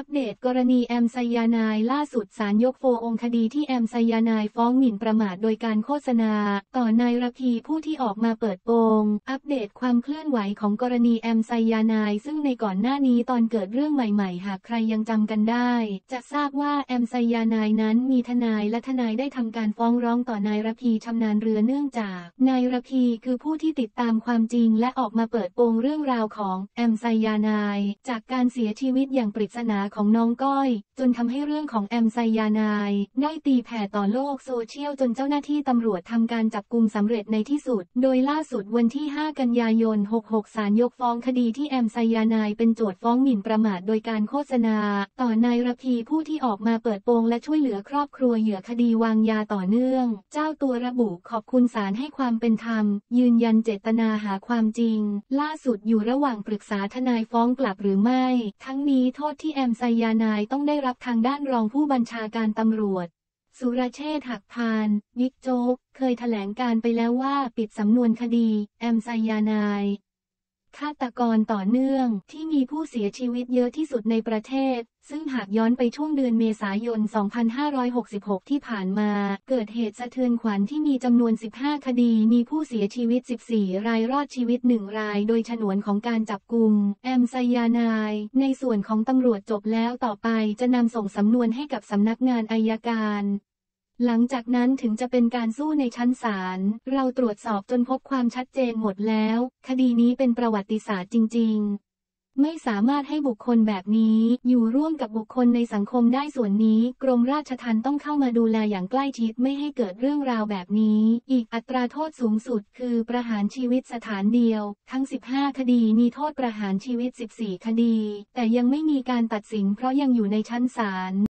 อัปเดตกรณีแอมไซยาไนด์ล่าสุดศาลยกฟ้องคดีที่แอมไซยาไนด์ฟ้องหมิ่นประมาทโดยการโฆษณาต่อนายระพีผู้ที่ออกมาเปิดโปงอัปเดตความเคลื่อนไหวของกรณีแอมไซยาไนด์ซึ่งในก่อนหน้านี้ตอนเกิดเรื่องใหม่ๆหากใครยังจำกันได้จะทราบว่าแอมไซยาไนด์นั้นมีทนายและทนายได้ทำการฟ้องร้องต่อนายระพีชำนาญเรือเนื่องจากนายระพีคือผู้ที่ติดตามความจริงและออกมาเปิดโปงเรื่องราวของแอมไซยาไนด์จากการเสียชีวิตอย่างปริศนาของน้องก้อยจนทำให้เรื่องของแอมไซยาไนด์ได้ตีแผ่ต่อโลกโซเชียลจนเจ้าหน้าที่ตำรวจทำการจับกุมสำเร็จในที่สุดโดยล่าสุดวันที่ 5 กันยายน 66 ศาลยกฟ้องคดีที่แอมไซยาไนด์เป็นโจทก์ฟ้องหมิ่นประมาทโดยการโฆษณาต่อนายระพีผู้ที่ออกมาเปิดโปงและช่วยเหลือครอบครัวเหยื่อคดีวางยาต่อเนื่องเจ้าตัวระบุขอบคุณศาลให้ความเป็นธรรมยืนยันเจตนาหาความจริงล่าสุดอยู่ระหว่างปรึกษาทนายฟ้องกลับหรือไม่ทั้งนี้โทษที่แอมไซยาไนด์ต้องได้รับทางด้านรองผู้บัญชาการตำรวจสุรเชษฐ์ หักพานบิ๊กโจ๊กเคยแถลงการไปแล้วว่าปิดสำนวนคดีแอมไซยาไนด์ฆาตกรต่อเนื่องที่มีผู้เสียชีวิตเยอะที่สุดในประเทศซึ่งหากย้อนไปช่วงเดือนเมษายน 2566 ที่ผ่านมาเกิดเหตุสะเทือนขวัญที่มีจำนวน 15 คดีมีผู้เสียชีวิต 14 รายรอดชีวิต 1 รายโดยฉนวนของการจับกุมแอมไซยาไนด์ในส่วนของตำรวจจบแล้วต่อไปจะนำส่งสำนวนให้กับสำนักงานอัยการหลังจากนั้นถึงจะเป็นการสู้ในชั้นศาลเราตรวจสอบจนพบความชัดเจนหมดแล้วคดีนี้เป็นประวัติศาสตร์จริงๆไม่สามารถให้บุคคลแบบนี้อยู่ร่วมกับบุคคลในสังคมได้ส่วนนี้กรมราชทัณฑ์ต้องเข้ามาดูแลอย่างใกล้ชิดไม่ให้เกิดเรื่องราวแบบนี้อีกอัตราโทษสูงสุดคือประหารชีวิตสถานเดียวทั้ง 15 คดีมีโทษประหารชีวิต 14 คดีแต่ยังไม่มีการตัดสินเพราะยังอยู่ในชั้นศาล